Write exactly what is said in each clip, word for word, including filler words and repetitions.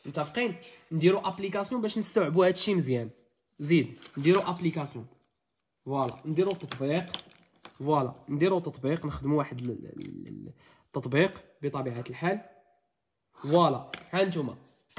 متفقين؟ نديرو ابليكاسيون باش نستوعبوا هادشي مزيان. زيد نديرو ابليكاسيون، فوالا نديرو تطبيق، فوالا نديرو تطبيق، نخدمو واحد التطبيق بطبيعه الحال. فوالا ها نتوما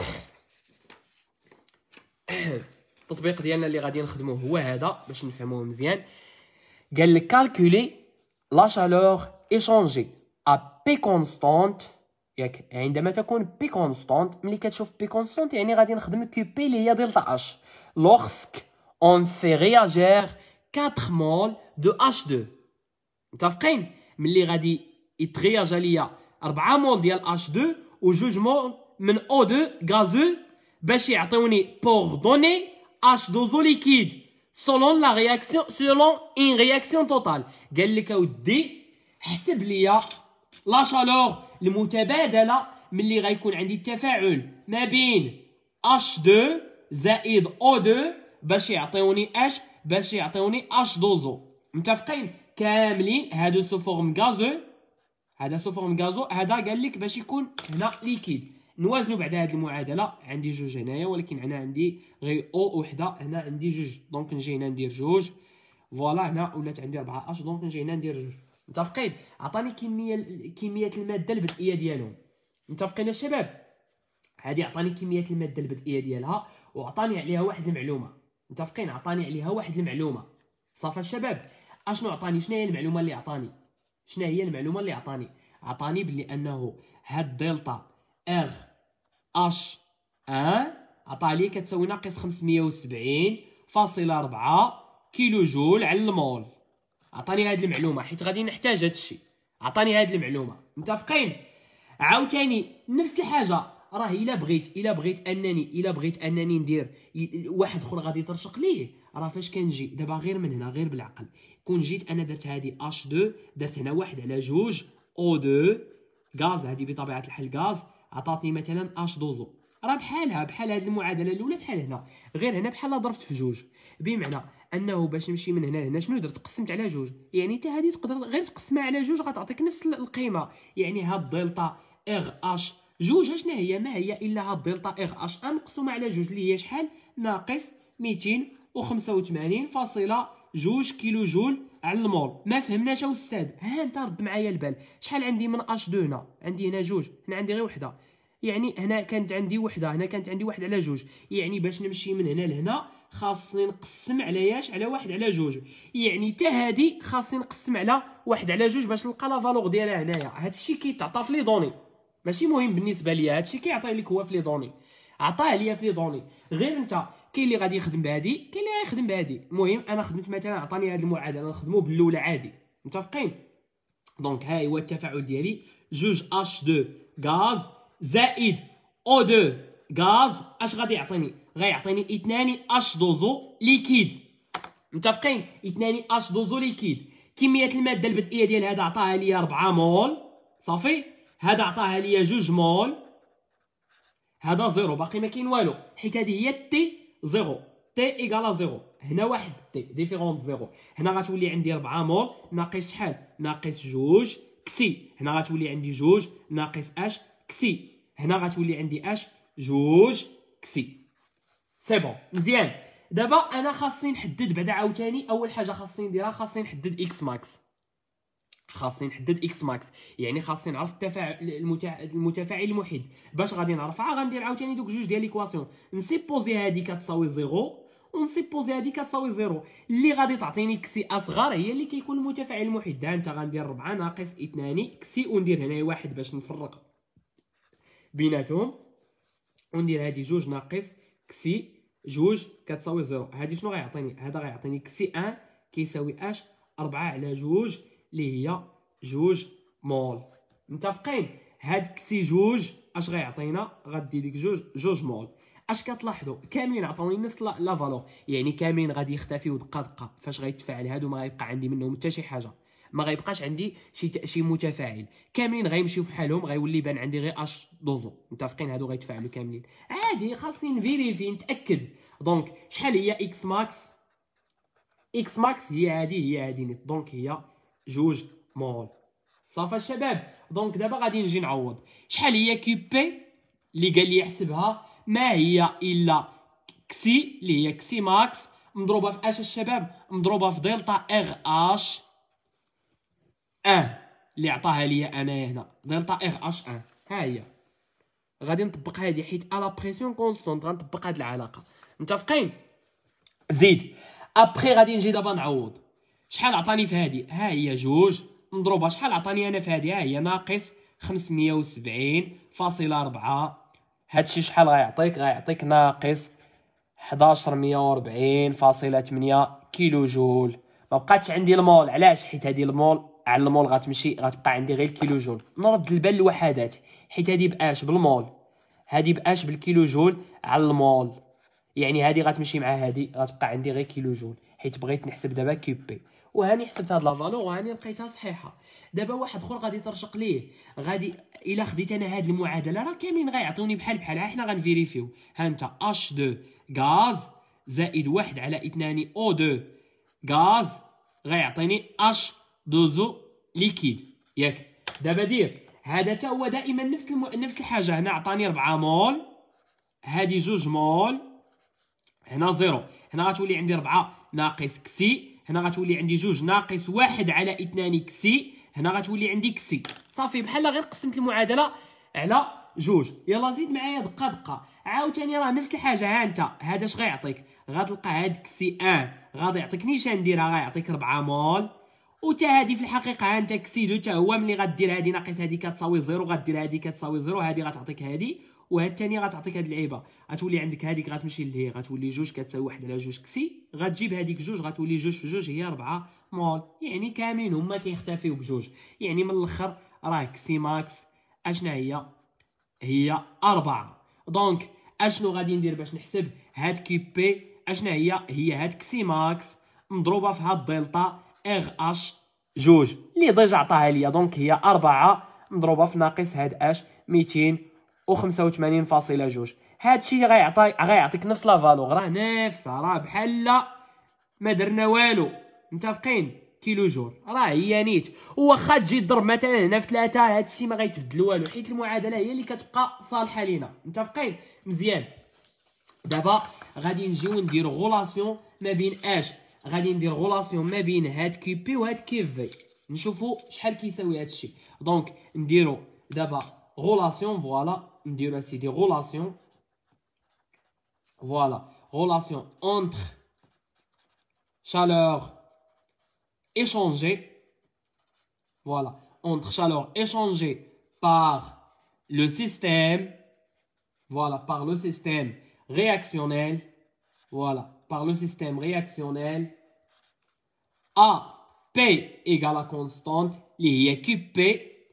التطبيق ديالنا اللي غادي نخدموه هو هذا باش نفهموه مزيان. قال لك كالكولي لا شالور ايشونجي ا بي كونستانت، ياك عندما تكون بي كونستانت، ملي كتشوف بي كونستانت يعني غادي نخدم كيو بي اللي هي دلتا اش. لوغسك اون في رياجير أربعة مول دو اش اثنين، متفقين؟ ملي غادي يتغياجا ليا أربعة مول ديال اش اثنين و جوج مول من او اثنين غازو باش يعطيوني بور دوني اش اثنين او ليكيد سولون لا رياكسيون، سولون ان رياكسيون توتال. قال لك اودي حسب ليا لا شالور المتبادله ملي غيكون عندي التفاعل ما بين اش اثنين زائد او اثنين باش يعطيوني اش، باش يعطيوني اش اثنين او. متفقين؟ كاملين هادو سو فورم غازو، هذا سو فورم غازو، هذا قال لك باش يكون هنا ليكيد. نوازنوا بعد هذه المعادله، عندي جوج هنايا ولكن هنا عندي غير او وحده، هنا عندي جوج، دونك نجي هنا ندير جوج. فوالا هنا ولات عندي أربعة اش، دونك نجي هنا ندير جوج. متفقين؟ عطاني كميه كميه الماده البدئيه ديالهم. متفقين الشباب؟ هذه عطاني كميه الماده البدئيه ديالها وعطاني عليها واحد المعلومه. متفقين؟ عطاني عليها واحد المعلومه. صافي الشباب؟ اشنو عطاني؟ شنو هي المعلومه اللي عطاني؟ شنو هي المعلومه اللي عطاني؟ عطاني بلي انه هاد دلتا ار اش واحد عطالي كتساوي ناقص خمسمية وسبعين فاصلة أربعة كيلو جول على المول. عطاني هاد المعلومه حيت غادي نحتاج هاد الشيء. عطاني هاد المعلومه. متفقين؟ عاوتاني نفس الحاجه، راه الا بغيت الا بغيت انني الا بغيت انني ندير واحد اخر غادي ترشق ليه، راه فاش كنجي دابا غير من هنا غير بالعقل، كون جيت انا درت هادي اش اثنين، درت هنا واحد على جوج او اثنين غاز، هادي بطبيعه الحال غاز، عطاتني مثلا اش اثنين، راه بحالها بحال هاد المعادله الاولى بحال هنا، غير هنا بحال ضربت في جوج، بمعنى انه باش نمشي من هنا لهنا شنو درت؟ قسمت على جوج، يعني حتى هادي تقدر غير تقسمها على جوج غتعطيك نفس القيمه. يعني هاد دلتا اغ اش جوج شنو هي؟ ما هي الا هاد دلتا اغ اش ان مقسومه على جوج اللي هي شحال؟ ناقص ميتين وخمسة وثمانين فاصلة جوج كيلو جول على المول. ما فهمناش استاذ؟ ها انت رد معايا البال، شحال عندي من اش اثنين هنا؟ عندي هنا جوج، هنا عندي غير وحده، يعني هنا كانت عندي وحده، هنا كانت عندي واحد على جوج، يعني باش نمشي من هنا لهنا خاصني نقسم على ياش؟ على واحد على جوج، يعني حتى هادي خاصني نقسم على واحد على جوج باش نلقى لا فالور ديالها هنايا. هادشي كيتعطى في لي دوني، ماشي مهم بالنسبه ليا، هادشي كيعطيه لك هو في لي دوني، عطاه ليا في لي دوني، غير انت كاين اللي غادي يخدم بهادي كاين اللي غيخدم بهادي. المهم انا خدمت مثلا عطاني هاد المعادله نخدمو بالاولى عادي. متفقين؟ دونك ها هو التفاعل ديالي، جوج اش اثنين غاز زائد او اثنين غاز، اش غادي يعطيني؟ غيعطيني اثنان اش اثنين ليكيد. متفقين؟ اثنان اش اثنين ليكيد. كميه الماده البدئيه ديال هذا عطاها ليا أربعة مول، صافي، هذا عطاها ليا جوج مول، هذا زيرو، باقي ما كاين والو حيت هذه هي تي زيرو، تي ايكالا زيرو، هنا واحد تي ديفيرونت زيرو، هنا غتولي عندي أربعة مول ناقص شحال؟ ناقص جوج كسي، هنا غتولي عندي جوج ناقص اش كسي، هنا غتولي عندي اش جوج كسي. سي بون مزيان. دابا انا خاصني نحدد بعدا عاوتاني، اول حاجه خاصني نديرها خاصني نحدد اكس ماكس، خاصني نحدد اكس ماكس، يعني خاصني نعرف التفاعل المتفاعل المحيد. باش غادي نعرفها غندير عاوتاني دوك جوج ديال ليكواسيون، نسيبوزي هادي كتساوي زيرو ونسيبوزي هادي كتساوي زيرو، اللي غادي تعطيني كسي اصغر هي اللي كيكون المتفاعل المحيد. ها انت غندير أربعة ناقص اثنان كسي وندير هنايا واحد باش نفرق بيناتهم، وندير هادي جوج ناقص كسي جوج كتساوي زيرو. هادي شنو غيعطيني؟ هذا غيعطيني كسي واحد كيساوي اش أربعة على جوج اللي هي جوج مول. متفقين؟ هاد كسي جوج اش غيعطينا؟ غدي ديك جوج جوج مول. اش كتلاحظوا؟ كاملين عطاوني نفس لا فالور، يعني كاملين غادي يختفيو دقه دقه فاش غيتفاعل هادو، ما غيبقى عندي منهم حتى شي حاجه، ما غيبقاش عندي شي شي متفاعل، كاملين غيمشيو فحالهم، غيولي يبان عندي غير اش دوزو. متفقين؟ هادو غيتفاعلوا كاملين عادي، خاصني نفيريفي نتاكد. دونك شحال هي اكس ماكس؟ اكس ماكس هي هادي هي هادي نيت، دونك هي جوج مول. صافي الشباب؟ دونك دابا غادي نجي نعوض شحال هي كيو بي اللي قال لي يحسبها ما هي الا كسي اللي هي كسي ماكس مضروبه في اش الشباب؟ مضروبه في دلتا اغ اش ان اللي عطاها ليا انايا هنا، دلتا اغ اش ان. ها هي غادي نطبق هذه حيت الا بريسيون كونستونت غنطبق هذه العلاقه. متفقين؟ زيد ابخي غادي نجي دابا نعوض. شحال عطاني في هذه؟ ها هي جوج مضروبه شحال عطاني انا في هذه؟ ها هي ناقص خمسمية وسبعين فاصلة أربعة. هادشي شحال غيعطيك؟ غيعطيك ناقص حداش مية وربعين فاصلة ثمانية كيلو جول. ما بقاتش عندي المول. علاش؟ حيت هذه المول على المول غتمشي غتبقى عندي غير الكيلو جول. نرد البال الوحدات حيت هذه باش بالمول، هذه باش بالكيلو جول على المول، يعني هذه غتمشي مع هذه غتبقى عندي غير كيلو جول حيت بغيت نحسب دابا كيو بي. وهاني حسبت هاد لا فالور وهاني لقيتها صحيحه. دابا واحد اخر غادي ترشق ليه، غادي الا خديت انا هاد المعادله راه كاملين غيعطوني بحال بحال. ها حنا غنفيريفيو. ها انت اش اثنين غاز زائد واحد على اثنان او اثنين غاز غيعطيني اش اثنين ليكيد ياك. دابا دير هذا تا هو دائما نفس الم... نفس الحاجه. هنا عطاني أربعة مول، هادي جوج مول، هنا زيرو، هنا غتولي عندي أربعة ناقص كسي، هنا غتولي عندي جوج ناقص واحد على اثنان كسي، هنا غتولي عندي كسي. صافي بحال غير قسمت المعادله على جوج. يلا زيد معايا دقه دقه عاوتاني راه نفس الحاجه. ها انت هذا اش غيعطيك؟ غتلقى هاد كسي واحد غادي يعطيك نيشان نديرها غيعطيك أربعة مول، وتا هادي في الحقيقه ها انت كسي دو تا هو ملي غدير هادي ناقص هادي كتساوي زيرو غدير هادي كتساوي زيرو، هادي غتعطيك هادي وهاد الثانيه غتعطيك هاد اللعيبه. غتولي عندك هذيك غتمشي لهي غتولي جوج كتساوي واحد على جوج كسي، غتجيب هذيك جوج غتولي جوج في جوج هي أربعة مول، يعني كاملين هما كيختفيو بجوج. يعني من الاخر راه كسي ماكس اشنا هي؟ هي أربعة. دونك اشنو غادي ندير باش نحسب هاد كيو بي؟ اشنا هي؟ هي هاد كسي ماكس مضروبه في هاد دلتا اغ اش جوج اللي ديجا عطاها ليا. دونك هي أربعة مضروبه في ناقص هاد اش ميتين وخمسة وثمانين فاصلة جوج. هادشي غيعطي غيعطيك نفس لا فالور، راه نفسها، راه بحال ما درنا والو. متفقين؟ كيلو جول راه هي نيت. وواخا تجي تضرب مثلا هنا في ثلاثة هادشي ما غيتبدل والو حيت المعادله هي اللي كتبقى صالحه لينا. متفقين؟ مزيان. دابا غادي نجيو نديرو غولاسيون ما بين اش؟ غادي ندير غولاسيون ما بين هاد كيو بي وهاد كيو في، نشوفو شحال كيساوي هادشي. دونك نديرو دابا غولاسيون. فوالا نديرو اسيدي غولاسيون. فوالا غولاسيون اونتر chaleur échangée, voilà, entre chaleur échangée par le système, voilà, par le système réactionnel, voilà, par le système réactionnel, A P égale à constante, اللي هي Q P,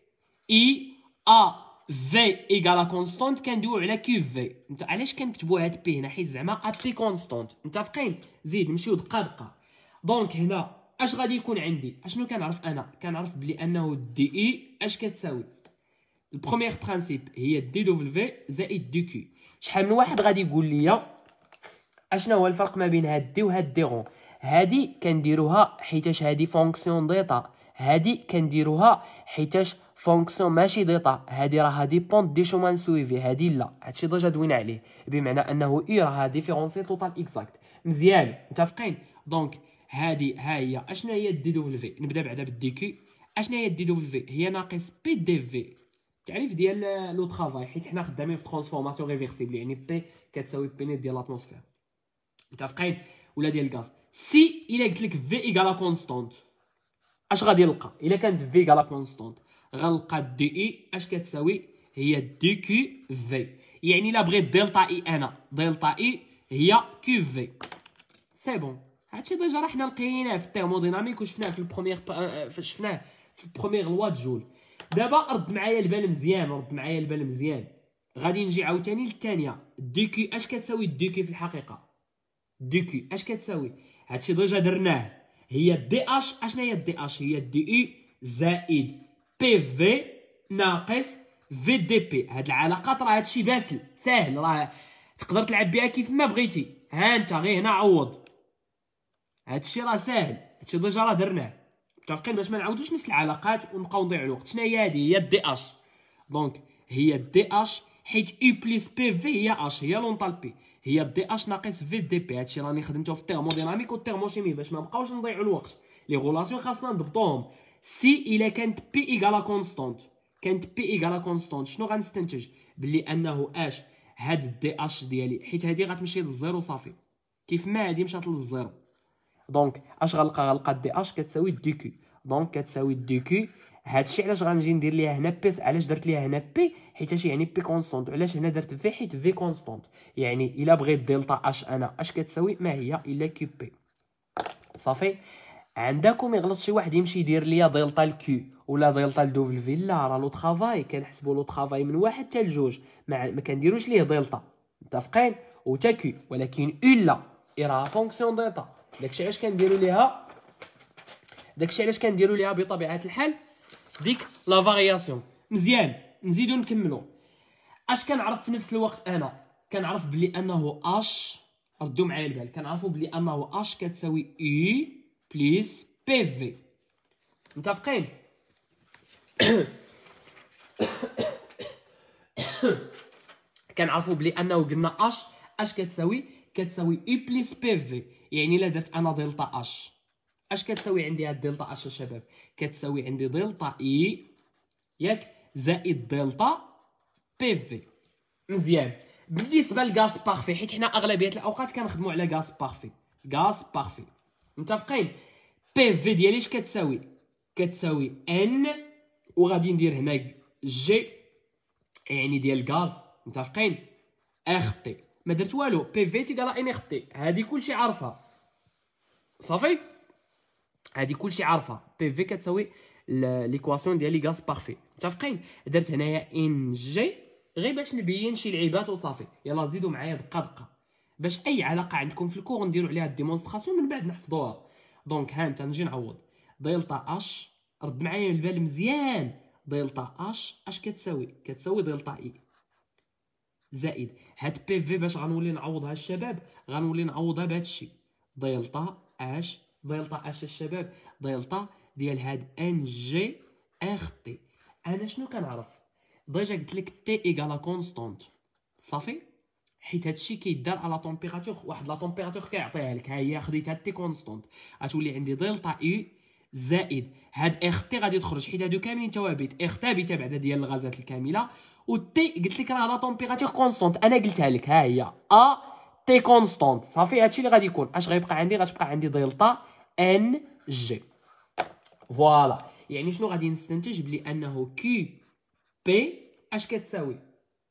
I A V égale à constante كندويو على Q V. انت علاش كنكتبوا هاد بي هنا؟ حيت زعما A P كونستونت. متفقين؟ زيد نمشيو دقه دقه. دونك هنا اش غادي يكون عندي؟ اشنو كنعرف انا؟ كنعرف بلي انه دي اي اش كتساوي؟ البروميير برانسيپ هي دي دبليو زائد دي كيو. شحال من واحد غادي يقول لي اشنا هو الفرق ما بين هاد دي وهاد دي غون؟ هادي كنديروها حيتاش هادي فونكسيون ديتا، هادي كنديروها حيتاش فونكسيون ماشي ديتا، هادي راها ديبوند دي شومان سويفي، هادي لا. هادشي ديجا دوينا عليه بمعنى انه اي راها ديفيرونسي توتال اكزاكت. مزيان. متفقين؟ دونك هادي ها هي اشنا هي دي دبليو. نبدا بعدا بالدي كيو. اشنا هي دي دبليو؟ هي ناقص بي دي في، تعريف ديال لو طرافاي، حيت حنا خدامين في ترانسفورماسيون ريفيرسيبل، يعني بي كتساوي بي نيت ديال لاتموسفير. متفقين؟ ولا ديال الغاز. سي الا قلت لك في ايكالا كونستونت اش غادي نلقى؟ الا كانت في ايكالا كونستونت غنلقى دي اي اش كتساوي؟ هي دي كيو في. يعني الا بغيت دلتا اي انا، دلتا اي هي كيو في. سي بون. هادشي ديجا راه حنا لقيناه في التيرموديناميك وشفناه في البروميير شفناه في البروميير لوا جول. دابا رد معايا البال مزيان، رد معايا البال مزيان. غادي نجي عاوتاني للثانيه. دي كي اش كتساوي؟ دي كي في الحقيقه دي كي اش كتساوي؟ هادشي ديجا درناه. هي دي اش. اشنا هي دي اش؟ هي دي اي زائد بي في ناقص في دي بي. هاد العلاقات راه هادشي باسل ساهل، راه تقدر تلعب بها كيف ما بغيتي. ها انت غير هنا عوض. هادشي راه ساهل، هادشي ديجا راه درناه. متفقين؟ باش ما نعاودوش نفس العلاقات ونبقاو نضيعوا الوقت. شنو هي هادي؟ هي دي اش. دونك هي دي اش حيت اي بلس بي في هي اش، هي لونطالبي، هي دي اش ناقص في دي بي. هادشي راني خدمته في التيرموديناميك والتيرموشيمي باش ما نبقاوش نضيعوا الوقت. لي غولاسيون خاصنا نضبطوهم. سي الا كانت بي ايكالا كونستونت، كانت بي ايكالا كونستونت، شنو غنستنتج؟ بلي انه اش هاد دي اش ديالي، حيت هادي غتمشي للزيرو صافي، كيف ما هادي مشات للزيرو، دونك اش غنلقى؟ غنلقى دي اش كتساوي دي كيو، دونك كتساوي دي كيو. هادشي علاش غنجي ندير ليها هنا بي، علاش درت ليها هنا بي؟ حيت اش يعني بي كونستونت، علاش هنا درت في؟ حيت في كونستونت. يعني الا بغيت دلتا اش انا اش كتساوي؟ ما هي الا كيو بي صافي. عندكم يغلط شي واحد يمشي يدير ليا دلتا الكيو ولا دلتا الدوبل في، لا راه لو طرافاي كنحسبوا لو طرافاي من واحد حتى لجوج، ما, ما كنديروش ليه دلتا، متفقين؟ و تا كيو، ولكن الا راه فونكسيون دلتا، داكشي علاش كنديروا ليها داكشي علاش كنديروا ليها بطبيعه الحال ديك لا فارياسيون. مزيان نزيدو نكملو. اش كنعرف في نفس الوقت؟ انا كنعرف بلي انه اش، ردوا معايا البال، كنعرفوا بلي انه اش كتساوي اي بليس بي في، متفقين؟ كنعرفوا بلي انه قلنا اش اش كتساوي؟ كتساوي اي بليس بي في. يعني الا درت انا دلتا اش، اش كتساوي عندي هاد دلتا اش الشباب؟ كتساوي عندي دلتا اي ياك زائد دلتا بي في. مزيان. بالنسبه لغاز بارفي، حيت حنا اغلبيه الاوقات كنخدموا على غاز بارفي، غاز بارفي متفقين؟ بي في ديالي اش كتساوي؟ كتساوي ان، وغادي ندير هنا جي يعني ديال غاز، متفقين؟ اخ تي، ما درت والو، بي في تيكالا ان اخ تي، هادي كلشي عارفها صافي، هادي كلشي عارفها. بي في كتساوي ليكواسيون ديال لي غاز بارفي، متفقين؟ درت هنايا ان جي غير باش نبين شي لعيبات وصافي. يلا زيدوا معايا دقه دقه باش اي علاقه عندكم في الكور نديروا عليها الديمونستراسيون من بعد نحفظوها. دونك ها انت نجي نعوض دلتا اش، رد معايا البال مزيان، دلتا اش اش كتساوي؟ كتساوي دلتا اي زائد هاد بي في. باش غنولي نعوضها الشباب؟ غنولي نعوضها بهذا الشيء، دلتا اش، دلتا اش الشباب دلتا ديال هاد ان جي اخ تي. انا شنو كنعرف؟ ديجا قلت لك تي ايكالا كونستونت صافي، حيت هادشي كيدار على طومبيراتور، واحد لا طومبيراتور كيعطيها لك، ها هي خديت هاد تي كونستونت، غتولي عندي دلتا اي زائد هاد اخ تي غادي تخرج حيت هادو كاملين ثوابت اخ ثابته بعدا ديال الغازات الكامله، و تي قلت لك راه لا طومبيراتور كونستونت، انا قلتها لك ها هي ا تي كونستونت صافي. هادشي اللي غادي يكون، اش غيبقى عندي؟ غتبقى عندي دلتا ان جي. فوالا، يعني شنو غادي نستنتج؟ بلي انه كي بي اش كتساوي؟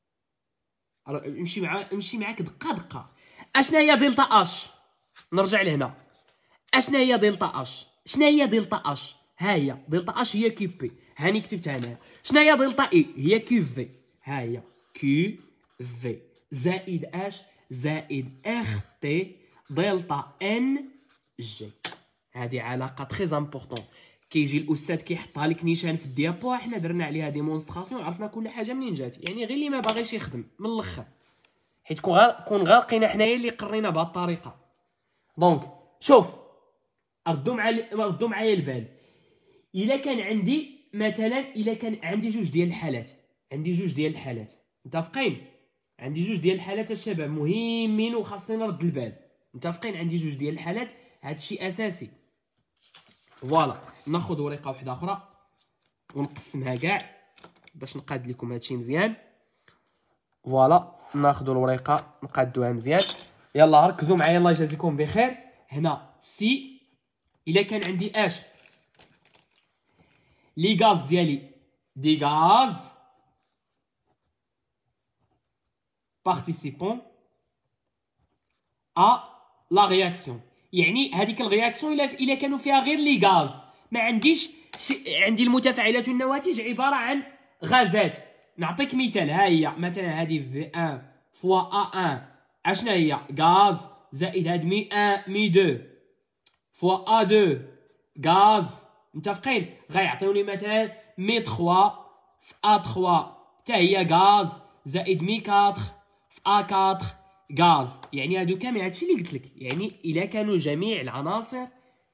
نمشي مع نمشي معاك دقه دقه. اشنا هي دلتا اش؟ نرجع لهنا، اشنا هي دلتا اش؟ شنا هي دلتا اش؟ ها هي دلتا اش هي كيو بي، هاني كتبتها هنا. شنا هي دلتا اي؟ هي كيو في، ها هي كيو في زائد اش؟ زائد اخ تي دلتا ان جي. هذه علاقه تري امبورطون، كيجي الاستاذ كيحطها لك نيشان في الديابو، حنا درنا عليها ديمونستراسيون، عرفنا كل حاجه منين جات، يعني غير اللي ما باغيش يخدم من الاخر، حيت كون غير كون غارقين حنايا اللي قرينا بهذه الطريقه. دونك شوف، ردوا معايا ردوا معايا البال. الا كان عندي مثلا، الا كان عندي جوج ديال الحالات، عندي جوج ديال الحالات متفقين؟ عندي جوج ديال الحالات الشباب مهمين وخاصني نرد البال، متفقين؟ عندي جوج ديال الحالات، هادشي اساسي. فوالا، ناخذ ورقه واحده اخرى ونقسمها كاع باش نقاد لكم هادشي مزيان. فوالا، ناخذ الورقه نقادوها مزيان. يلا ركزوا معايا الله يجازيكم بخير. هنا سي، الا كان عندي اش لي غاز ديالي دي غاز بارتيسيبون ا لا رياكسيون، يعني هذيك الرياكسيون الا الا كانوا فيها غير لي غاز، ما عنديش شي، عندي المتفاعلات والنواتج عباره عن غازات. نعطيك مثال، ها هي مثلا هذه في واحد فوا ا واحد اشنا هي غاز زائد هاد مي واحد مي اثنين فوا ا اثنين غاز، متفقين؟ غيعطيوني مثلا مي ثلاثة في ا ثلاثة حتى هي غاز زائد مي أربعة في ا أربعة غاز. يعني هادو كامل هادشي اللي قلت لك، يعني الا كانوا جميع العناصر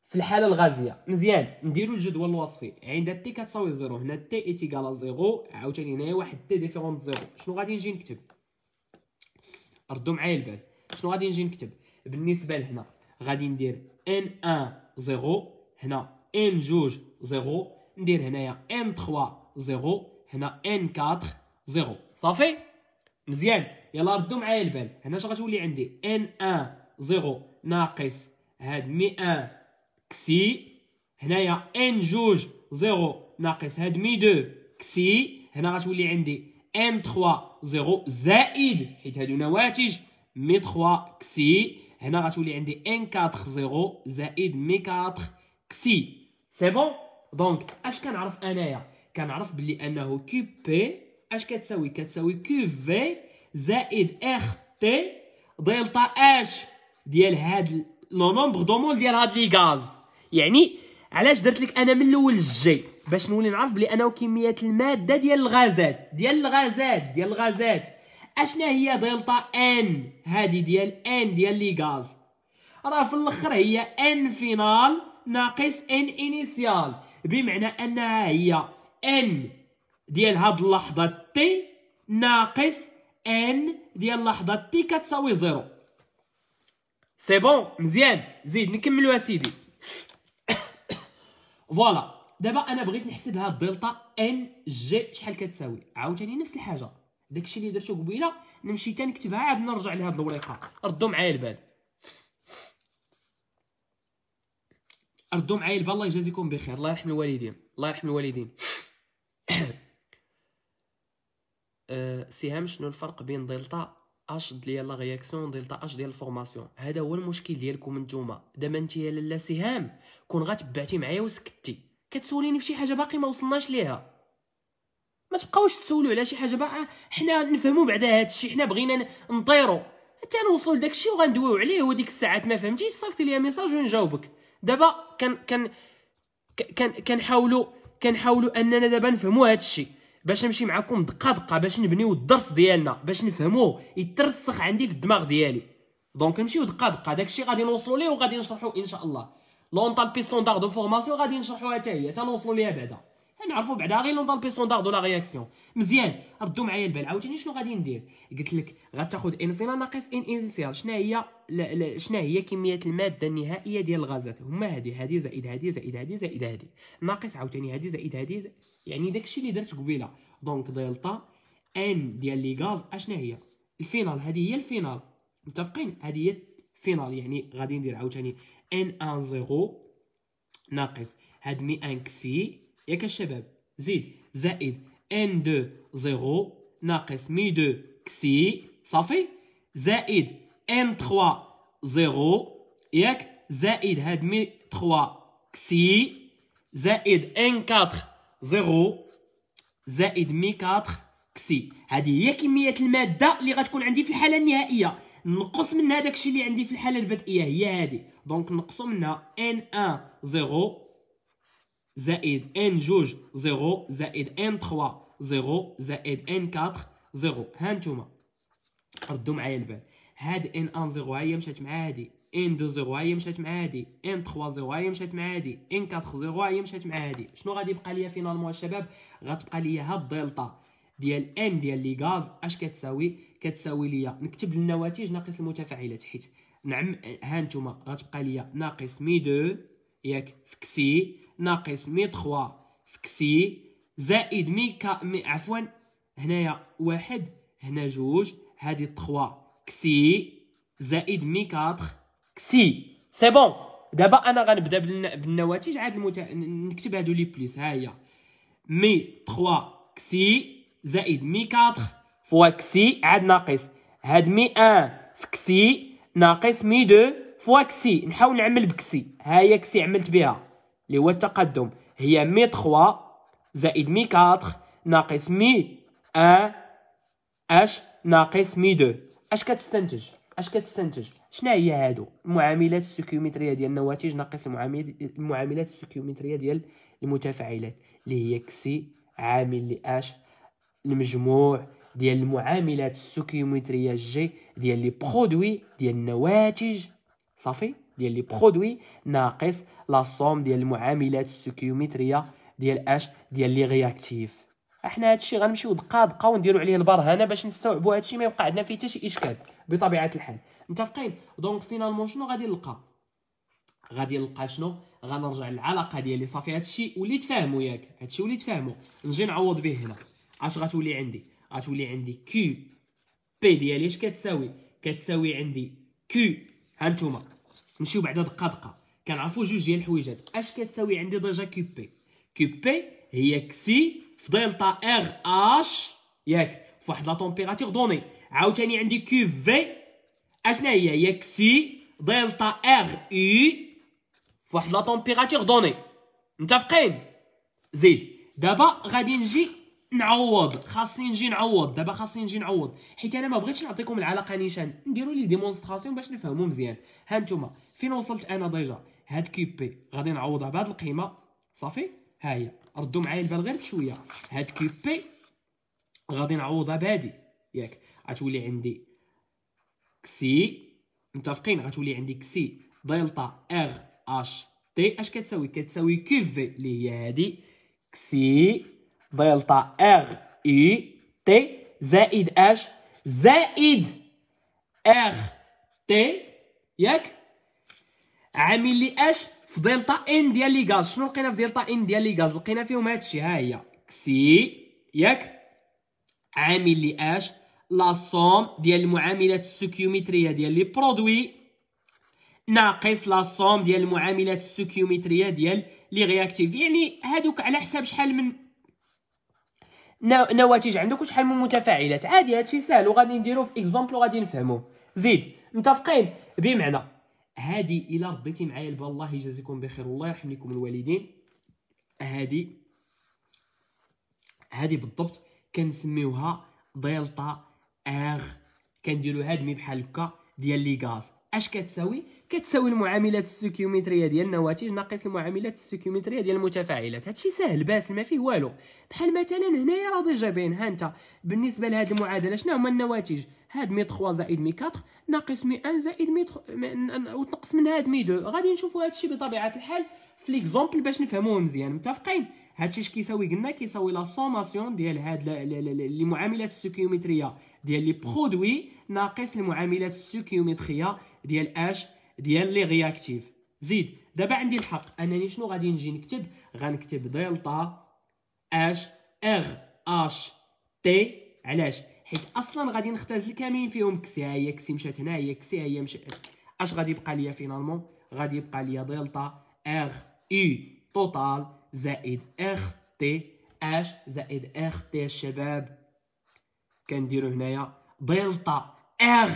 في الحاله الغازيه. مزيان، نديرو الجدول الوصفي. عند تي كتساوي زيرو، هنا تي ايتيكال زيرو، عاوتاني هنايا واحد تي ديفيرونت زيرو. شنو غادي نجي نكتب؟ ردوا معايا البال. شنو غادي نجي نكتب بالنسبه لهنا؟ غادي ندير ان واحد زيرو، هنا ان جوج زيرو، ندير هنايا ان ثلاثة زيرو، هنا ان أربعة زيرو. صافي مزيان. يلا ردوا معايا البال. هنا اش غتولي عندي؟ ان واحد زيرو ناقص هاد مئة كسي، هنايا ان جوج زيرو ناقص هاد مئة كسي، هنا غتولي عندي ان ثلاثة زيرو زائد، حيت هادو نواتج، مئة وثلاثة كسي، هنا غتولي عندي ان أربعة زيرو زائد مئة أربعة كسي. سي بون. دونك اش كنعرف انايا؟ كنعرف بلي انه كيو بي اش كتساوي؟ كتساوي كيو في زائد ار تي دلتا اش ديال هاد لو نومبر دومول ديال هاد لي غاز. يعني علاش درت لك انا من الاول الجاي؟ باش نولي نعرف بلي انه كميه الماده ديال الغازات ديال الغازات ديال الغازات اشنا هي دلتا ان، هادي ديال ان ديال لي غاز، راه في الاخر هي ان فينال ناقص ان انيسيال، بمعنى انها هي ان ديال هاد اللحظه تي ناقص ان ديال اللحظه تي كتساوي زيرو. سي بون مزيان. زيد نكملو اسيدي. فوالا دابا انا بغيت نحسب هاد دلتا ان جي شحال كتساوي. عاوتاني نفس الحاجه، داكشي اللي درتو قبيله نمشي تنكتبها عاد نرجع لهاد الورقه. ردوا معايا البال، ردوا معايا البال. الله يجازيكم بخير، الله يرحم الوالدين، الله يرحم الوالدين. أه سهام، شنو الفرق بين دلتا اش ديال لا رياكسيون دلتا اش ديال الفورماسيون؟ هذا هو المشكل ديالكم نتوما. دابا انت يا لاله سهام كون غتبعتي معايا وسكتي، كتسوليني في شي حاجه باقي ما وصلناش ليها. ما تبقاوش تسولوا على شي حاجه باقي حنا نفهموا بعدا هذا الشيء. حنا بغينا نطيروا حتى نوصلوا لداك الشيء وغندويو عليه، وديك الساعات ما فهمتيش صيفطي ليا ميساج ونجاوبك. دابا كان كان كان كنحاولوا كنحاولوا اننا دابا نفهموا هذا الشيء باش نمشي معكم دقه دقه، باش نبنيو الدرس ديالنا، باش نفهموه يترسخ عندي في الدماغ ديالي. دونك نمشيو دقه دقه. داك الشيء غادي نوصلوا ليه وغادي نشرحوه ان شاء الله. لونطالبي ستوندار دو فورماسيون غادي نشرحوها حتى هي تنوصلوا ليها بعدا، نعرفوا بعدا غير لونطالبي ستوندار دو لا رياكسيون. مزيان. ردوا معايا البال. عاوتاني شنو غادي ندير؟ قلت لك غتاخذ ان فينال ناقص ان انيسيال. شنو هي شنو هي كميه الماده النهائيه ديال الغازات؟ هما هادي هادي زائد هادي زائد هادي زائد هادي ناقص عاوتاني هادي زائد هادي زائد. يعني داكشي اللي درت قبيله. دونك دلتا ان ديال لي غاز اشنا هي؟ الفينال. هذه هي الفينال، متفقين؟ هذه هي الفينال. يعني غادي ندير عاوتاني ان واحد زيرو ناقص هاد مئة كسي ياك الشباب، زيد زائد ان اثنين زيرو ناقص مئة كسي، صافي، زائد ان ثلاثة زيرو ياك، زائد هاد مئة وثلاثة كسي، زائد ان أربعة زيرو زائد مئة أربعة كسي. هذه هي كميه الماده اللي غتكون عندي في الحاله النهائيه. نقص منها داكشي اللي عندي في الحاله البدئيه، هي هذه. دونك نقصوا منها ان واحد زيرو زائد ان جوج زيرو زائد ان ثلاثة زيرو زائد ان أربعة زيرو. ها نتوما ردوا معايا البال. هاد ان واحد زيرو ها هي مشات مع هادي، ان اثنين زيرو ها هي مشات مع هادي، ان ثلاثة زيرو ها هي مشات مع هادي، ان أربعة زيرو ها هي مشات مع هادي. شنو غادي يبقى ليا فينالمون الشباب؟ غتبقى ليا هاد دلتا ديال ان ديال لي غاز اش كتساوي؟ كتساوي ليا، نكتب النواتج ناقص المتفاعلات حيت نعم. ها نتوما غتبقى ليا ناقص مئة ياك في كسي ناقص مئة وثلاثة في كسي زائد ميكا مي عفوا هنايا واحد هنا جوج هادي ثلاثة كسي زائد مئة أربعة كسي. سي بون. دابا انا غنبدا بالنواتج عاد المت... نكتب هادو لي بليس. ها هي مئة وثلاثة كسي زائد مئة أربعة فوا كسي عاد ناقص هاد مئة في كسي ناقص مئة فوا كسي. نحاول نعمل بكسي. ها هي كسي عملت بها اللي هو التقدم، هي مئة وثلاثة زائد مئة أربعة ناقص مئة اش ناقص مئة. اش كتستنتج؟ اش كتستنتج؟ شنو هي هادو المعاملات الستوكيومتريه ديال النواتج ناقص المعاملات الستوكيومتريه ديال المتفاعلات اللي هي كسي عامل لاش المجموع ديال المعاملات الستوكيومتريه جي ديال لي برودوي ديال النواتج. صافي ديال لي برودوي ناقص لا سوم ديال المعاملات الستوكيومتريه ديال اش ديال لي رياكتيف. احنا هادشي غنمشيو دقه دقه ونديرو عليه البرهنه باش نستوعبوا هادشي ما يبقى عندنا فيه حتى شي اشكال بطبيعه الحال. متفقين؟ دونك فينالمون شنو غادي نلقى؟ غادي نلقى شنو؟ غنرجع للعلاقه ديالي صافي هادشي وليت فاهمو ياك، هادشي وليت فاهمو، نجي نعوض به هنا. اش غتولي عندي؟ غتولي عندي كيو بي ديالي اش كتساوي؟ كتساوي عندي كيو، ها نتوما نمشيو بعدا دقه دقه كنعرفوا جوج ديال الحويجات. اش كتساوي عندي ديجا كيو بي؟ كيو بي هي كسي في دلتا ار اش ياك في واحد لا طومبيراتور دوني. عاوتاني عندي كيو في اشنا هي؟ هي كسي دلتا ار اي في واحد لا طومبيراتور دوني. متفقين؟ زيد دابا غادي نجي نعوض، خاصني نجي نعوض دابا، خاصني نجي نعوض حيت انا ما بغيتش نعطيكم العلاقه نيشان، نديروا لي ديمونستراسيون باش نفهموا مزيان. ها نتوما فين وصلت انا ديجا؟ هاد كيو بي غادي نعوضها بهاد القيمه صافي، ها هي ردوا معايا البال غير بشويه. هاد كيو بي غادي نعوضها بهادي ياك، غتولي عندي كسي، متفقين؟ غتولي عندي كسي دلتا ار اش تي اش كتساوي؟ كتساوي كيو في اللي هي هادي كسي دلتا ار اي تي زائد اش زائد ار تي ياك عامل لي اش في دلتا ان ديال لي غاز. شنو لقينا في دلتا ان ديال لي غاز؟ لقينا فيهم هادشي، ها هي كسي ياك عامل لي اش لا سوم ديال المعاملات الستوكيومتريه ديال لي برودوي ناقص لا سوم ديال المعاملات الستوكيومتريه ديال لي رياكتيف. يعني هادوك على حساب شحال من نواتج عندك وشحال من متفاعلات. عادي هادشي ساهل وغادي نديروه في اكزامبل وغادي نفهموه. زيد متفقين؟ بمعنى هادي الا رديتي معايا البال الله يجازيكم بخير والله يرحم لكم الوالدين، هادي هادي بالضبط كنسميوها دلتا ار، كنديرو هادمي بحال هكا ديال لي غاز. اش كتساوي؟ كتساوي المعاملات الستوكيومتريه ديال النواتج ناقص المعاملات الستوكيومتريه ديال المتفاعلات. هادشي ساهل باسل ما فيه والو. بحال مثلا هنايا راه ديجا باين، ها انت بالنسبه لهاد المعادله شنو هما النواتج؟ هاد مي ثلاثة زائد مي أربعة ناقص مي واحد زائد مي وتنقص من هاد مي اثنين. غادي نشوفوا هادشي بطبيعه الحال في ليكزومبل باش نفهموه مزيان. متفقين؟ هادشي اش كيساوي؟ قلنا كيساوي لا سوماسيون ديال هاد لي معاملات الستوكيومتريه ديال لي برودوي ناقص المعاملات الستوكيومتريه ديال اش ديال لي رياكتيف. زيد دابا عندي الحق انني شنو غادي نجي نكتب؟ غنكتب دلتا اش ار اش تي. علاش؟ حيت اصلا غادي نختار الكاملين فيهم كسي، ها هي كسي مشات هنا، هي كسي، ها هي مشات. اش غادي يبقى ليا فينالمون؟ غادي يبقى ليا دلتا ار اي توتال زائد ار تي اش زائد ار تي الشباب. كنديرو هنايا دلتا ار،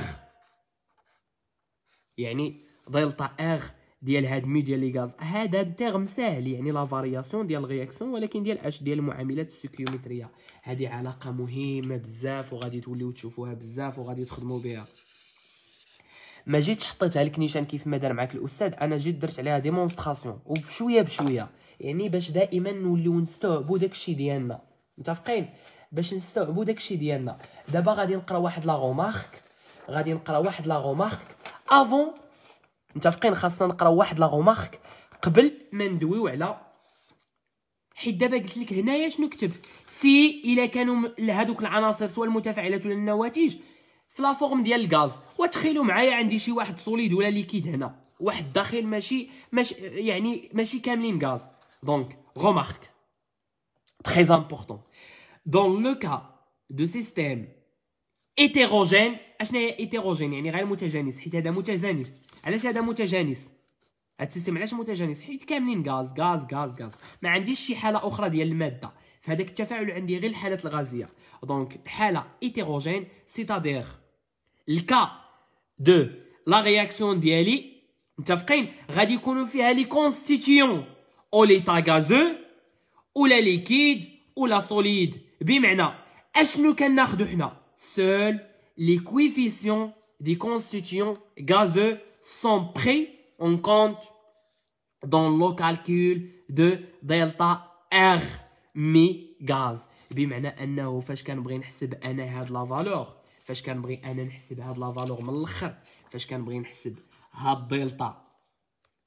يعني دلتا ار ديال هاد مي ديال لي غاز. هذا تيرم ساهل يعني لا فارياسيون ديال الرياكسيون، ولكن ديال اش ديال المعاملات الستوكيومتريه. هذه علاقه مهمه بزاف وغادي توليو تشوفوها بزاف وغادي تخدموا بها. ما جيتش حطيتها لك نيشان كيف ما دار معاك الاستاذ، انا جيت درت عليها ديمونستراسيون وبشويه بشويه، يعني باش دائما نوليو نستوعبوا داكشي ديالنا. متفقين؟ باش نستوعبوا داكشي ديالنا. دابا غادي نقرا واحد لا غومارك، غادي نقرا واحد لا غومارك افون. متفقين؟ خاصنا نقرا واحد لا غومارك قبل ما ندويو على، حيت دابا قلت لك هنايا شنو كتبت؟ سي الا كانوا هذوك العناصر سواء المتفاعلات ولا النواتج في لا فورم ديال الغاز. وتخيلوا معايا عندي شي واحد سوليد ولا ليكيد هنا، واحد داخل ماشي ماشي يعني ماشي كاملين غاز. دونك غومارك très important dans le cas de système hétérogène. اشنا هي هيتيروجين؟ يعني غير متجانس، حيت هذا متجانس. علاش هذا متجانس؟ هاد السيستم علاش متجانس؟ حيت كاملين غاز غاز غاز غاز، ما عنديش شي حاله اخرى ديال الماده. فهذاك التفاعل عندي غير الحالات الغازيه. دونك الحاله هيتيروجين سيتادير الكا دو لا رياكسيون ديالي، متفقين؟ غادي يكونوا فيها لي كونستيتيون او ليتا غازو ولا ليكيد ولا سوليد. بمعنى اشنو كناخذوا حنا؟ سول لي كويفيسيون دي كونستيتيون غازو سون بري اون كونت دون لو كالكول دو دلتا ار مي غاز. بمعنى انه فاش كنبغي نحسب انا هاد لا فالور، فاش كنبغي انا نحسب هاد لا فالور من الاخر، فاش كنبغي نحسب هاد دلتا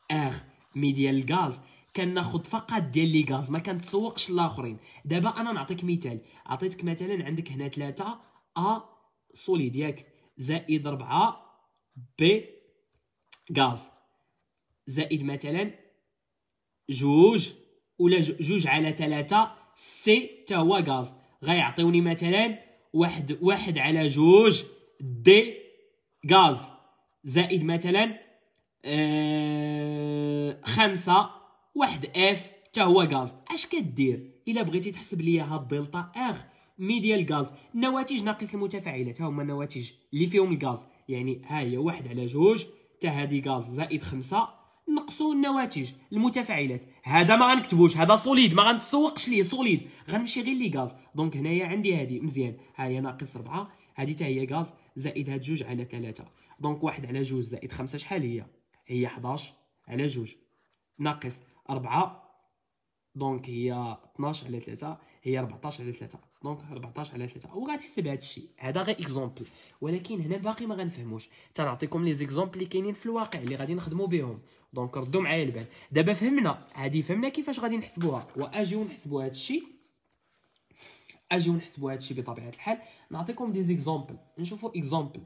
اغ مي ديال الغاز كناخد فقط ديال لي غاز، ما كنتسوقش الاخرين. دابا انا نعطيك مثال، عطيتك مثلا عندك هنا ثلاثة ا سوليد ياك، زائد أربعة بي غاز، زائد مثلا جوج ولا جوج على ثلاثة سي تا هو غاز، غيعطيوني مثلا واحد واحد على جوج دي غاز، زائد مثلا آه خمسة واحد اف تا هو غاز. اش كدير الا بغيتي تحسب ليا هاد الدلتا اغ مي ديال الغاز، النواتج ناقص المتفاعلات، ها هما النواتج اللي فيهم الغاز، يعني ها هي واحد على جوج تا هادي غاز زائد خمسة نقصوا النواتج المتفاعلات. هذا ما غنكتبوش، هذا سوليد ما غنتسوقش ليه، سوليد غنمشي غير لي غاز. دونك هنايا عندي هادي مزيان، ها هي ناقص أربعة، هادي تا هي غاز، زائد هاد جوج على ثلاثة. دونك واحد على جوج زائد خمسة شحال هي؟ هي حداش على جوج، ناقص أربعة، دونك هي اثناش على ثلاثة، هي أربعطاش على ثلاثة، دونك أربعطاش على ثلاثة. وغتحسب هذا الشيء، هذا غير اكزومبل، ولكن هنا باقي ما غنفهموش، تنعطيكم لي زيكزومبل اللي كاينين في الواقع اللي غادي نخدموا بهم. دونك ردوا معايا البال. دابا فهمنا هذه، فهمنا كيفاش غادي نحسبوها، واجيو نحسبوا هذا الشيء، اجيو نحسبوا هذا الشيء بطبيعه الحال. نعطيكم دي زيكزومبل، نشوفوا اكزومبل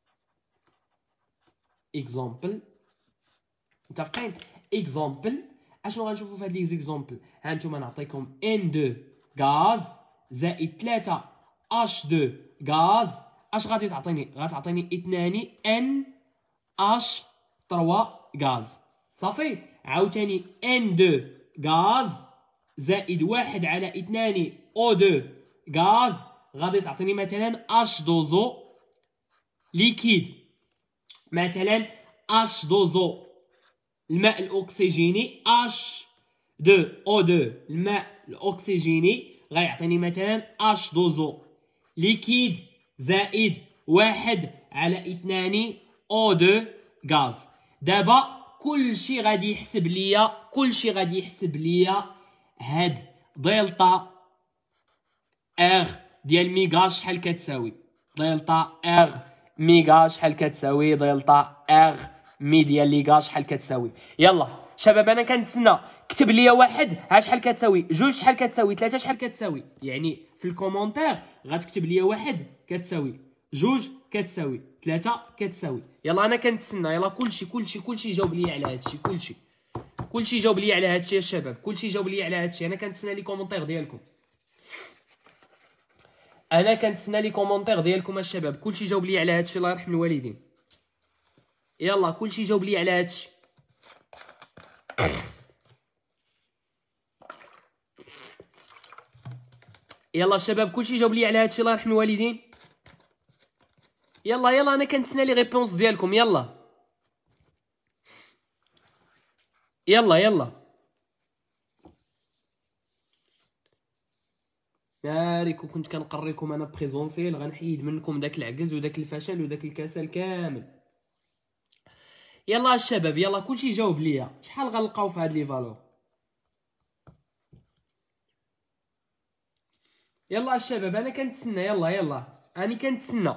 اكزومبل متفقين؟ اكزومبل اشنو غنشوفوا في هاد لي زيكزومبل؟ ها انتم نعطيكم ان اثنين غاز زائد ثلاثة اش اثنين غاز، اش غادي تعطيني؟ غتعطيني اثنان ان اش ثلاثة غاز، صافي. عاوتاني ان اثنين غاز زائد واحد على اثنان او اثنين غاز غادي تعطيني مثلا اش دوزو ليكيد، مثلا اش دوزو الماء الاكسجيني، اش اثنين او اثنين الماء الاكسجيني غيعطيني مثلا اش دوزو ليكيد زائد واحد على اثنان او اثنين غاز. دابا كلشي غادي يحسب ليا، كلشي غادي يحسب ليا هاد دلتا اغ ديال ميغا شحال كتساوي، دلتا اغ ميغا شحال كتساوي، دلتا اغ مي ديال ليغا شحال كتساوي. يلا شباب انا كنتسنى كتب لي واحد ها شحال كتساوي، جوج شحال كتساوي، ثلاثة شحال كتساوي، يعني في الكومونتير غتكتب لي واحد كتساوي، جوج كتساوي، ثلاثة كتساوي. يلا انا كنتسنى، يلا كلشي كلشي كلشي جاوب لي على هادشي، كلشي كلشي جاوب لي على هادشي يا شباب، كلشي جاوب لي على هادشي. انا كنتسنى لي كومونتير ديالكم، انا كنتسنى لي كومونتير ديالكم الشباب، كلشي جاوب لي على هادشي الله يرحم الوالدين. يلا كلشي جاوب لي على هادشي. يلا الشباب كلشي جاوب لي على هادشي الله يرحم الوالدين. يلا يلا انا كنتسنى لي ريبونس ديالكم، يلا يلا يلا. ناري كون كنت كنقريكم انا بريزونسيال غنحيد منكم داك العجز وداك الفشل وداك الكسل كامل. يلا الشباب يلا كلشي جاوب ليا، شحال غنلقاو في هاد لي فالور؟ يلا الشباب انا كنتسنى، يلا يلا اني كنتسنى.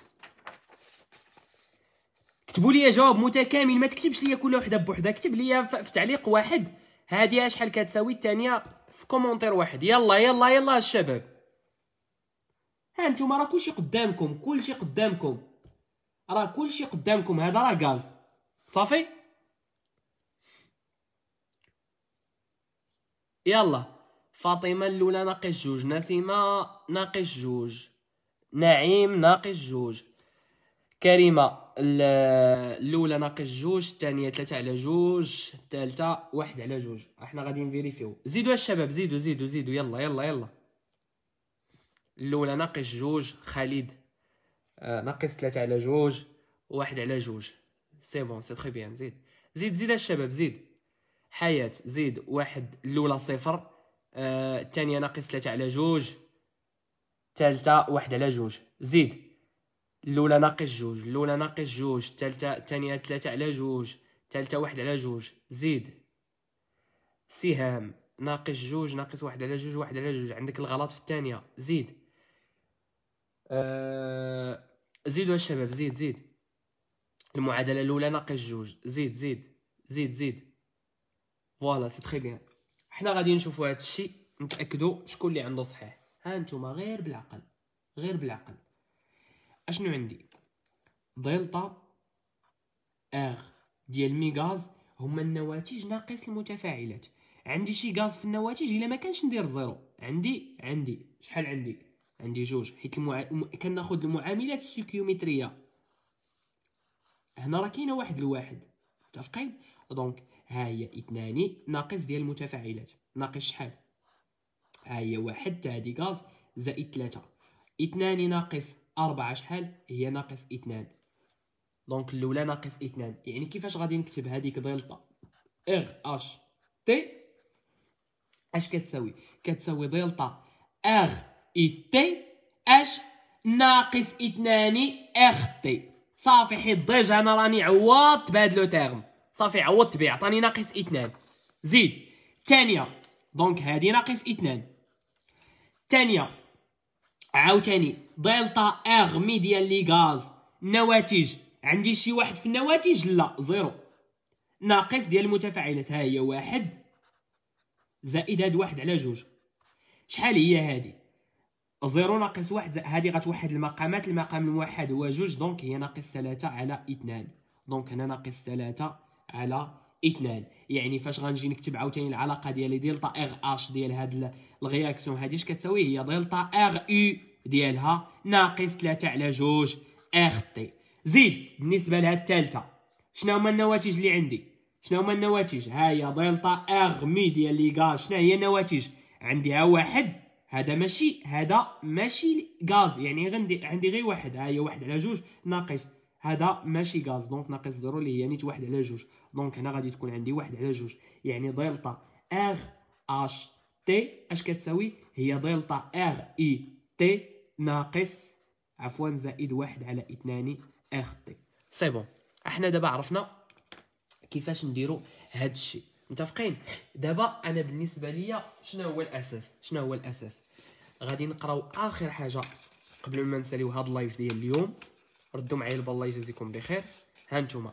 كتبوا لي جواب متكامل، ما تكتبش لي كل وحده بوحدها، كتب لي في تعليق واحد هادي شحال كتساوي، الثانيه في كومونتير واحد. يلا يلا يلا الشباب، ها نتوما راه كلشي قدامكم، كلشي قدامكم، راه كلشي قدامكم، هذا راه غاز صافي. يلا فاطمه الاولى ناقص جوج، نسيمه ناقص جوج، نعيم ناقص جوج، كريمه الاولى ناقص جوج، الثانيه ثلاثة على جوج، الثالثه واحد على جوج. احنا غادي نفيريفيو، زيدوا الشباب زيدوا زيدوا زيدوا، يلا يلا يلا. الاولى ناقص جوج، خالد آه ناقص ثلاثة على جوج، واحد على جوج، سي بون سي تري بيان. زيد زيد زيد الشباب زيد. حياة زيد واحد، الاولى صفر، آه الثانيه ناقص ثلاثة على جوج، الثالثه واحد على جوج. زيد الاولى ناقص جوج، الاولى ناقص جوج، الثالثه الثانيه ثلاثة على جوج، الثالثه واحد على جوج. زيد سهام ناقص جوج ناقص واحد على جوج، واحد على جوج، عندك الغلط في الثانيه. زيد آه زيدوا الشباب زيد زيد. المعادله الاولى ناقص جوج، زيد زيد زيد زيد فوالا سي تري بيان. حنا غادي نشوفوا هذا الشيء نتاكدوا شكون اللي عنده صحيح. ها نتوما غير بالعقل غير بالعقل. اشنو عندي؟ دلتا ار ديال مي غاز هما النواتج ناقص المتفاعلات. عندي شي غاز في النواتج الا ما كانش ندير زيرو. عندي عندي شحال عندي؟ عندي جوج، حيت المع... كناخذ المعاملات الستوكيومتريه. هنا راه كاينه واحد لواحد، متفقين؟ دونك ها هي اثنان ناقص ديال المتفاعلات ناقص شحال؟ ها هي واحد تاع هادي غاز زائد ثلاثة. اثنان ناقص أربعة شحال؟ هي ناقص اثنان. دونك الاولى ناقص اثنان. يعني كيفاش غادي نكتب هذيك دلتا ار اش تي؟ اش كتساوي؟ كتساوي دلتا ار اي تي اش ناقص اثنان ار تي. صافي، حيت ديجا انا راني عوضت بهاد لو تيرم. صافي عوضت بيه، عطاني ناقص اثنان. زيد الثانيه، دونك هادي ناقص اثنان. الثانيه عاوتاني دلتا ار مي ديال لي غاز النواتج. عندي شي واحد في النواتج؟ لا، زيرو. ناقص ديال المتفاعلات ها هي واحد زائد هاد واحد على جوج. شحال هي هادي؟ زيرو ناقص واحد، هادي غتوحد المقامات. المقام الموحد هو جوج، دونك هي ناقص ثلاثة على اثنان. دونك هنا ناقص ثلاثة على اثنان. يعني فاش غنجي نكتب عاوتاني العلاقه ديال دلتا ار اش ديال هاد الرياكسيون هادي اش كتساوي؟ هي دلتا ار يو ديالها ناقص ثلاثة على جوج ار تي. زيد بالنسبه لهاد الثالثه، شنو هما النواتج اللي عندي؟ شنو هما النواتج؟ ها هي دلتا ار مي ديال لي غاز. شنو هي النواتج؟ عندي ها واحد، هذا ماشي هذا ماشي غاز، يعني غندي عندي غير واحد. ها هي واحد على جوج ناقص هذا ماشي غاز، دونك ناقص زيرو اللي هي نيت واحد على جوج. دونك هنا غادي تكون عندي واحد على جوج. يعني دلتا ار اش تي اش كتساوي؟ هي دلتا ار اي تي ناقص عفوا زائد واحد على اثنان ار تي. سي بون، احنا دابا عرفنا كيفاش نديرو هاد الشيء، متفقين؟ دابا انا بالنسبه ليا شنو هو الاساس؟ شنو هو الاساس؟ غادي نقراو اخر حاجه قبل ما نساليو هاد اللايف ديال اليوم. ردوا معايا البال، الله يجازيكم بخير. ها نتوما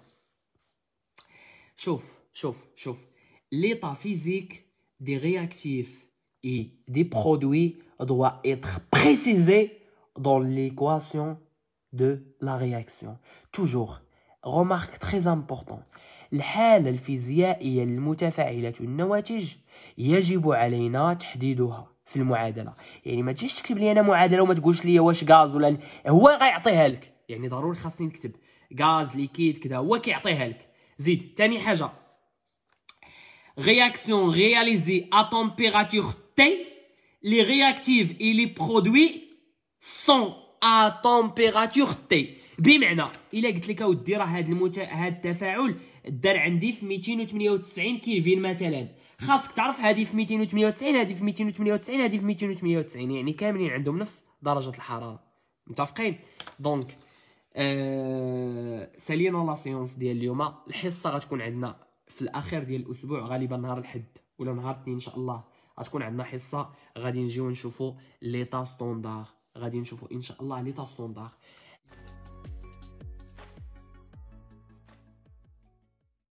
شوف شوف شوف l'état physique des réactifs et des produits doit être précisé dans l'équation de la réaction. Toujours, remarque très importante. الحالة الفيزيائية للمتفاعلات والنواتج يجب علينا تحديدها في المعادلة. يعني ما تجيش تكتب لي انا معادلة وما تقولش لي واش غاز ولا هو غيعطيها لك. يعني ضروري خاصني نكتب غاز ليكيد كذا، هو كيعطيها لك. زيد ثاني حاجة، réaction réalisée à température T, les réactifs et les produits sont à température T. بمعنى الا قلت لك اودي راه هذا المت... هذا التفاعل دار عندي في مئتين وثمانية وتسعين كيلفين مثلا، خاصك تعرف هذه في مئتين وثمانية وتسعين، هذه في مئتين وثمانية وتسعين، هذه في مئتين وثمانية وتسعين، يعني كاملين عندهم نفس درجه الحراره، متفقين؟ دونك أه... سالينا لا سيونس ديال اليوم. الحصه غتكون عندنا في الاخير ديال الاسبوع، غالبا نهار الاحد ولا نهار الاثنين ان شاء الله غتكون عندنا حصه. غادي نجيو نشوفوا ليطا ستوندار، غادي نشوفوا ان شاء الله ليطا ستوندار.